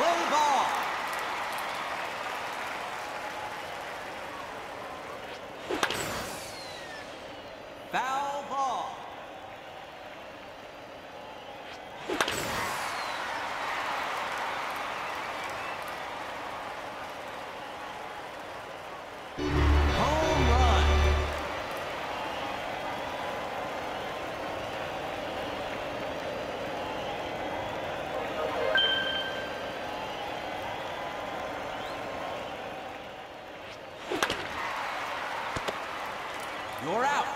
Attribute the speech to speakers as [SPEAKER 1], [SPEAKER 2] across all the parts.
[SPEAKER 1] Play ball. Foul ball. Home run. You're out.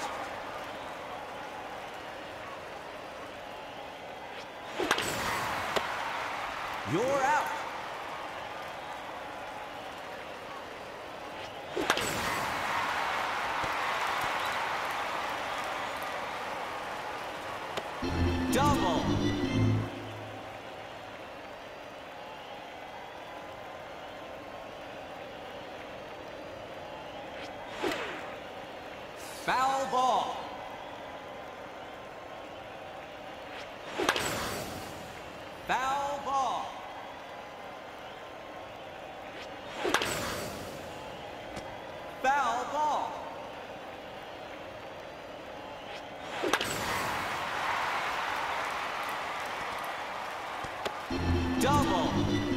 [SPEAKER 1] You're out. Double. Foul ball. Foul ball. Foul ball. Double.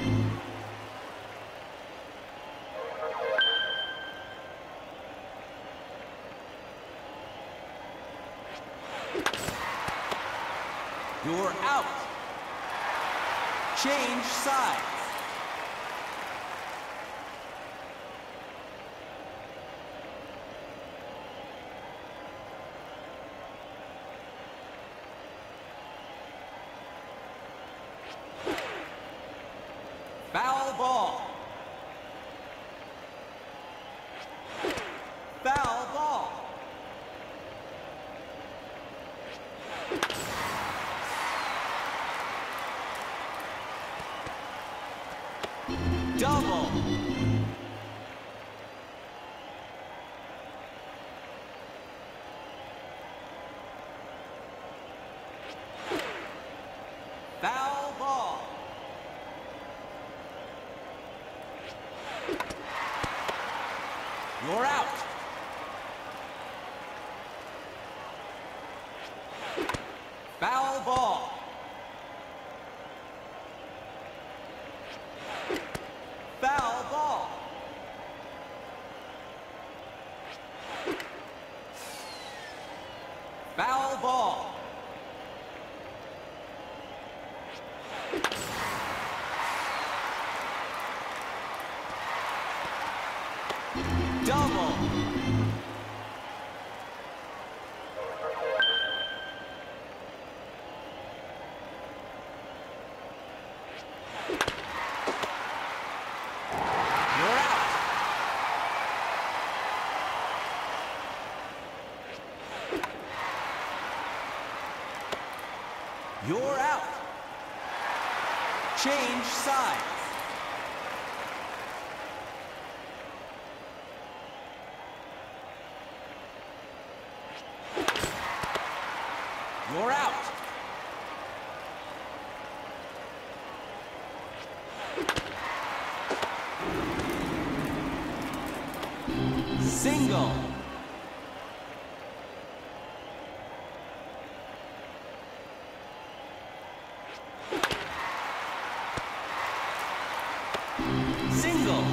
[SPEAKER 1] You're out. Change sides. Foul ball. Foul ball. Double. Foul ball. You're out. Foul ball. Foul ball. Foul ball. Double. You're out. You're out. Change sides. You're out. Single. Single.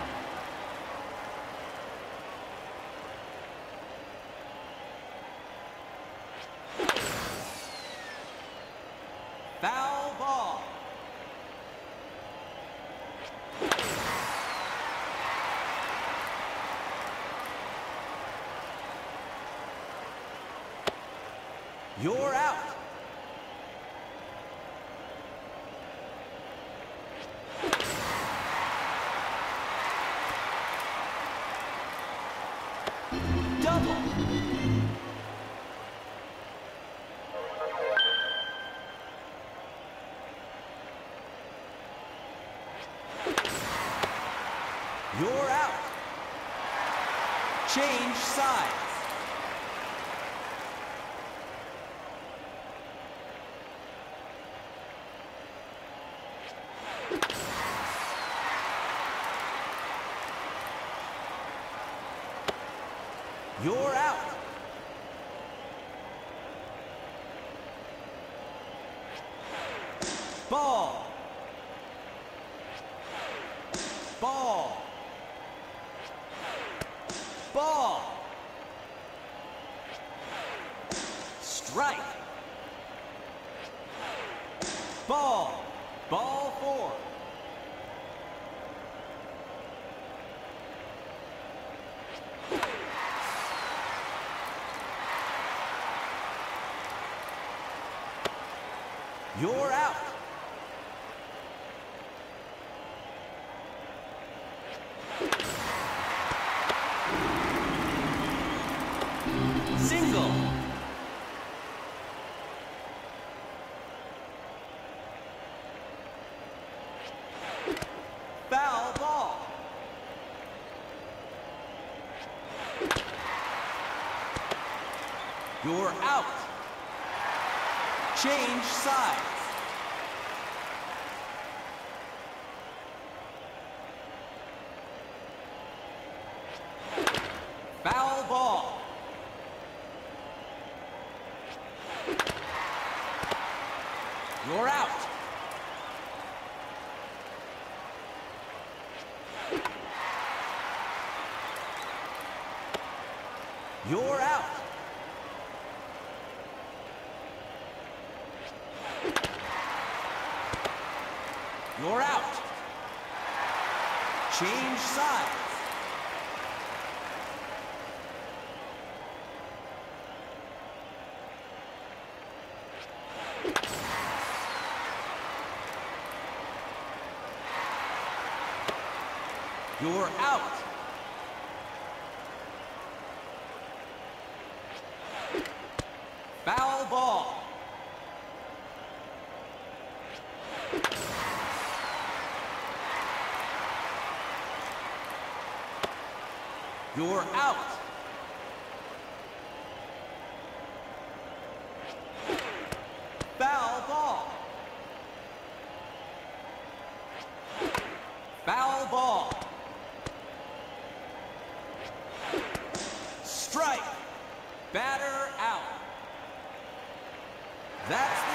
[SPEAKER 1] Foul ball. You're out. Double. You're out. Change sides. You're out. Ball. Ball. Ball. Strike. Ball. Ball 4. You're out. Single. Foul ball. You're out. Change sides. Foul ball. You're out. You're out. You're out. Change sides. You're out. Foul ball. You're out. Foul ball. Foul ball. Strike. Batter out. That's